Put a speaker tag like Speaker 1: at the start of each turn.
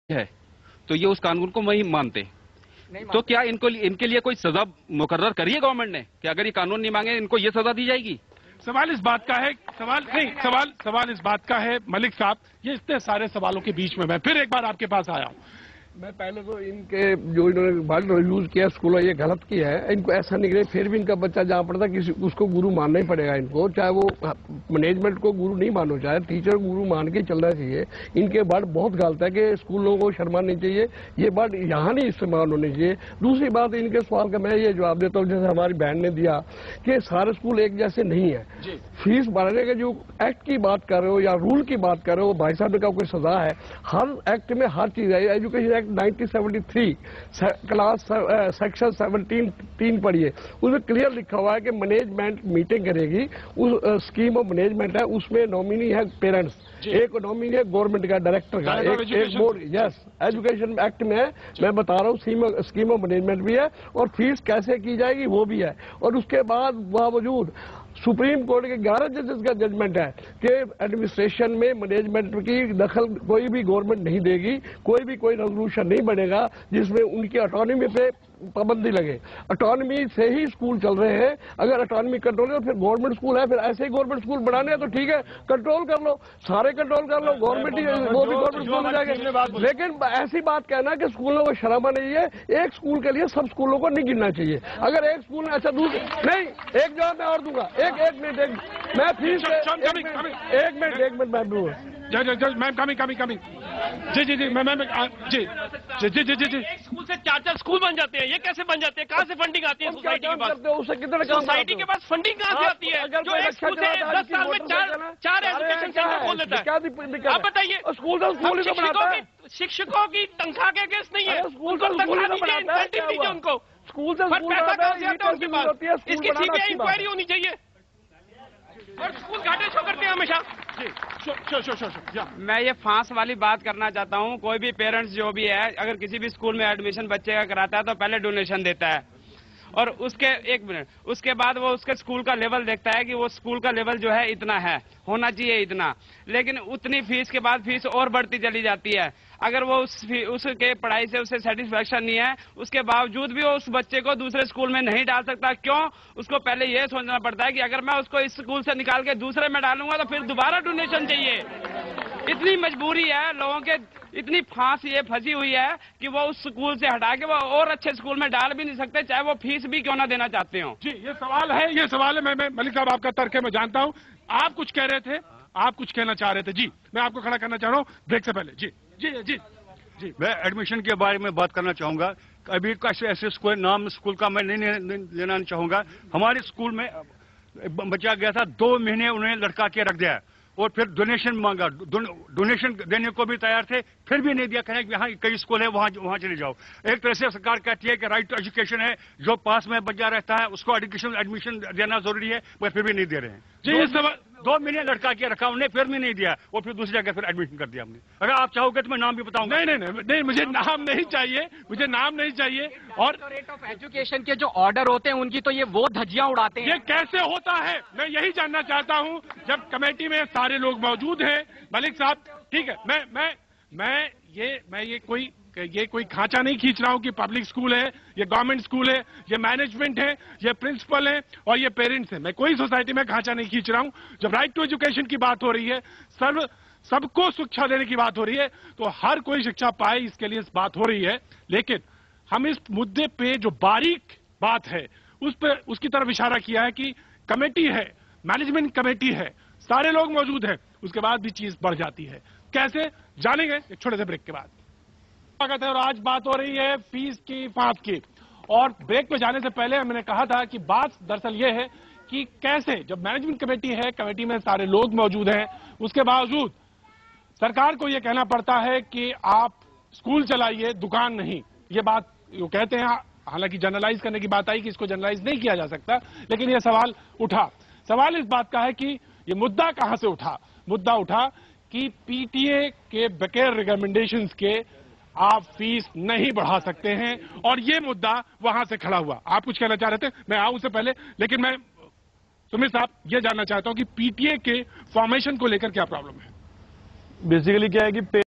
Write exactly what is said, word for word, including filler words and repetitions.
Speaker 1: है तो ये उस कानून को नहीं मानते। नहीं तो क्या इनको इनके लिए कोई सजा मुकर्रर करी है गवर्नमेंट ने कि अगर ये कानून नहीं मांगे इनको ये सजा दी जाएगी?
Speaker 2: सवाल इस बात का है सवाल नहीं सवाल सवाल इस बात का है मलिक साहब, ये इतने सारे सवालों के बीच में मैं फिर एक बार आपके पास आया हूँ।
Speaker 3: मैं पहले तो इनके जो इन्होंने वर्ड यूज किया स्कूलों, ये गलत किया है। इनको ऐसा नहीं करे फिर भी इनका बच्चा जहाँ पढ़ता किसी उसको गुरु मानना ही पड़ेगा इनको, चाहे वो मैनेजमेंट को गुरु नहीं मानो, चाहे टीचर गुरु मान के चलना चाहिए। इनके वर्ड बहुत गलत है कि स्कूलों को शर्मा नहीं चाहिए, ये वर्ड यहाँ नहीं इस्तेमाल होने चाहिए। दूसरी बात, इनके सवाल का मैं ये जवाब देता हूँ जैसे हमारी बहन ने दिया कि सारे स्कूल एक जैसे नहीं है। फीस बढ़ाने के जो एक्ट की बात कर रहे हो या रूल की बात कर रहे हो, भाई साहब ने कहा कोई सजा है, हर एक्ट में हर चीज है। Education act nineteen seventy three class section seventeen तीन पढ़िए, उसमें क्लियर लिखा हुआ है कि मैनेजमेंट मीटिंग करेगी। उस स्कीम ऑफ मैनेजमेंट है, उसमें नॉमिनी है पेरेंट्स, एक नॉमिनी है गवर्नमेंट का डायरेक्टर का, एक एक बोर्ड। यस, एजुकेशन एक्ट में है, मैं बता रहा हूँ स्कीम ऑफ मैनेजमेंट भी है और फीस कैसे की जाएगी वो भी है। और उसके बाद बावजूद सुप्रीम कोर्ट के ग्यारह जजेस का जजमेंट है कि एडमिनिस्ट्रेशन में मैनेजमेंट की दखल कोई भी गवर्नमेंट नहीं देगी, कोई भी कोई रेजोल्यूशन नहीं बनेगा जिसमें उनकी ऑटोनॉमी पे पाबंदी लगे। ऑटोनॉमी से ही स्कूल चल रहे हैं, अगर ऑटोनॉमी कंट्रोल है तो फिर गवर्नमेंट स्कूल है, फिर ऐसे ही गवर्नमेंट स्कूल बनाने हैं तो ठीक है, कंट्रोल कर लो, सारे कंट्रोल कर लो, गवर्नमेंट ही वो भी गवर्नमेंट स्कूल हो जाएंगे। लेकिन ऐसी बात कहना कि स्कूलों को शर्म नहीं है, एक स्कूल के लिए सब स्कूलों को नहीं गिनना चाहिए। अगर एक स्कूल में अच्छा दूसरे नहीं, एक जवाब मैं और दूंगा, एक एक मिनट एक मैं फीस एक मिनट एक मिनट मैं दूंगा
Speaker 2: मैम कमिंग कमिंग कमिंग जी जी जी मैम जी जी जी जी जी जी
Speaker 4: स्कूल से चार चार स्कूल बन जाते हैं, ये कैसे बन जाते हैं? कहाँ से फंडिंग आती है सोसाइटी के पास?
Speaker 3: उससे कितने
Speaker 4: सोसाइटी के पास फंडिंग कहाँ से आती है? जो एक स्कूल से दस साल में चार चार एजुकेशन सेंटर खोल देता है। आप बताइए,
Speaker 3: स्कूल तो स्कूल ही बनाता है।
Speaker 4: शिक्षकों की तनख्वाह के अगेंस्ट नहीं है,
Speaker 3: स्कूल तो स्कूल ही बनाता है,
Speaker 4: इंसेंटिव दीजिए उनको।
Speaker 3: स्कूल से
Speaker 4: पैसा कहाँ से आता है उनके पास? इसकी सीबीआई इंक्वायरी होनी चाहिए और स्कूल घाटे शो करते हैं हमेशा।
Speaker 5: मैं ये फांस वाली बात करना चाहता हूँ। कोई भी पेरेंट्स जो भी है, अगर किसी भी स्कूल में एडमिशन बच्चे का कराता है तो पहले डोनेशन देता है और उसके एक मिनट उसके बाद वो उसके स्कूल का लेवल देखता है कि वो स्कूल का लेवल जो है इतना है, होना चाहिए इतना, लेकिन उतनी फीस के बाद फीस और बढ़ती चली जाती है। अगर वो उस उसके पढ़ाई से उसे सेटिस्फेक्शन नहीं है, उसके बावजूद भी वो उस बच्चे को दूसरे स्कूल में नहीं डाल सकता। क्यों? उसको पहले ये सोचना पड़ता है कि अगर मैं उसको इस स्कूल से निकाल के दूसरे में डालूंगा तो फिर दोबारा डोनेशन चाहिए। इतनी मजबूरी है लोगों के, इतनी फांस ये फंसी हुई है कि वो उस स्कूल से हटा के वो और अच्छे स्कूल में डाल भी नहीं सकते, चाहे वो फीस भी क्यों ना देना चाहते हो।
Speaker 2: जी ये सवाल है, ये सवाल है। मैं, मैं मलिक साहब आपका तर्क है, मैं जानता हूँ। आप कुछ कह रहे थे, आप कुछ कहना चाह रहे थे। जी मैं आपको खड़ा करना चाह रहा हूँ ब्रेक से पहले। जी जी जी
Speaker 6: जी मैं एडमिशन के बारे में बात करना चाहूंगा। अभी कैसे ऐसे स्कूल, नाम स्कूल का मैं नहीं, नहीं लेना चाहूंगा। हमारे स्कूल में बच्चा गया था, दो महीने उन्हें लड़का के रख दिया और फिर डोनेशन मांगा, डोनेशन देने को भी तैयार थे, फिर भी नहीं दिया। कहें कि यहाँ कई स्कूल है, वहाँ वहाँ चले जाओ। एक तरह से सरकार कहती है कि राइट टू एजुकेशन है, जो पास में बच्चा रहता है उसको एजुकेशन एडमिशन देना जरूरी है, मगर फिर भी नहीं दे रहे हैं।
Speaker 2: जी ये सवाल
Speaker 6: दो महीने लड़का के रखा उन्हें, फिर भी नहीं दिया और फिर दूसरी जगह फिर एडमिशन कर दिया हमने। अगर आप चाहोगे तो मैं नाम भी बताऊंगा।
Speaker 2: नहीं नहीं नहीं नहीं मुझे नाम नहीं चाहिए, मुझे नाम नहीं चाहिए। और
Speaker 7: रेट ऑफ एजुकेशन के जो ऑर्डर होते हैं उनकी तो ये वो धज्जियां उड़ाते हैं।
Speaker 2: ये कैसे होता है, मैं यही जानना चाहता हूं। जब कमेटी में सारे लोग मौजूद हैं, मलिक साहब ठीक है, मैं मैं मैं ये मैं ये कोई ये कोई खांचा नहीं खींच रहा हूं कि पब्लिक स्कूल है, ये गवर्नमेंट स्कूल है, ये मैनेजमेंट है, ये प्रिंसिपल है और ये पेरेंट्स है। मैं कोई सोसाइटी में खांचा नहीं खींच रहा हूं। जब राइट टू एजुकेशन की बात हो रही है, सर्व सबको शिक्षा देने की बात हो रही है, तो हर कोई शिक्षा पाए इसके लिए बात हो रही है। लेकिन हम इस मुद्दे पे जो बारीक बात है उस पर उसकी तरफ इशारा किया है कि कमेटी है, मैनेजमेंट कमेटी है, सारे लोग मौजूद हैं, उसके बाद भी चीज बढ़ जाती है। कैसे जानेंगे एक छोटे से ब्रेक के बाद। स्वागत है और आज बात हो रही है फीस की, फांस की। और ब्रेक पे जाने से पहले मैंने कहा था कि बात दरअसल ये है कि कैसे जब मैनेजमेंट कमेटी है, कमेटी में सारे लोग मौजूद हैं, उसके बावजूद सरकार को यह कहना पड़ता है कि आप स्कूल चलाइए, दुकान नहीं। ये बात वो कहते हैं, हालांकि जनरलाइज करने की बात आई कि इसको जनरलाइज नहीं किया जा सकता, लेकिन यह सवाल उठा। सवाल इस बात का है कि ये मुद्दा कहां से उठा? मुद्दा उठा कि पीटीए के बगैर रिकमेंडेशंस के आप फीस नहीं बढ़ा सकते हैं और ये मुद्दा वहां से खड़ा हुआ। आप कुछ कहना चाह रहे थे, मैं आऊं उससे पहले, लेकिन मैं सुमित साहब ये जानना चाहता हूं कि पीटीए के फॉर्मेशन को लेकर क्या प्रॉब्लम है?
Speaker 8: बेसिकली क्या है कि